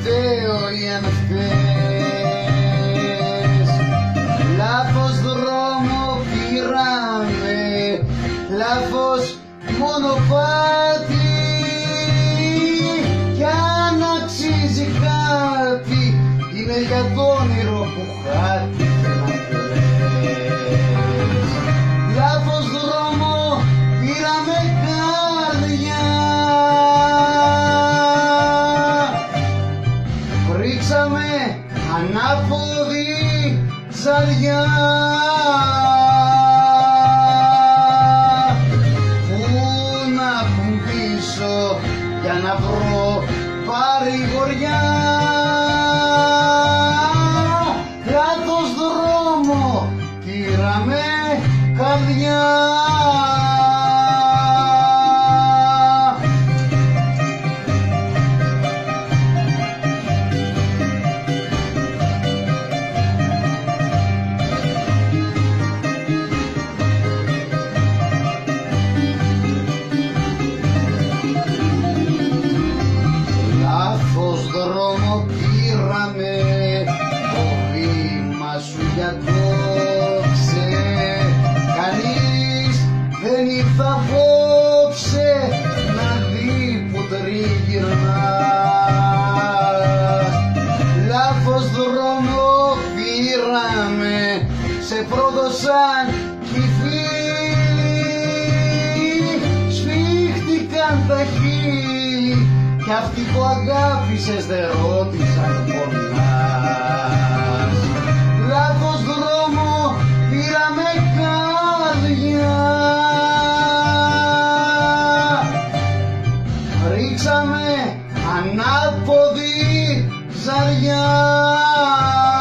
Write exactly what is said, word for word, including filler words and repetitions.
φταίω ή αν φταίς. Λάθος δρόμο πήραμε, λάθος μονοπάτι, κι αν αξίζει κάτι είναι για το όνειρο που χάθηκε να κλαις. Λάθος δρόμο πήραμε καρδιά, ρίξαμε ανάποδη ζαριά. Πού να κουμπίσω για να βρω παρηγοριά. Λάθος δρόμο πήραμε καρδιά. Λάθος δρόμο πήραμε, το βήμα σου για κόψε. Κανείς δεν ήρθα απόψε να δει που τριγυρνάς. Λάθος δρόμο πήραμε, σε πρόδωσαν κι οι φίλοι, σφίχτηκαν τα χείλη κι αυτοί που αγάπησες δεν ρώτησαν πονάς. Λάθος δρόμο πήραμε καρδιά, ρίξαμε ανάποδη ζαριά.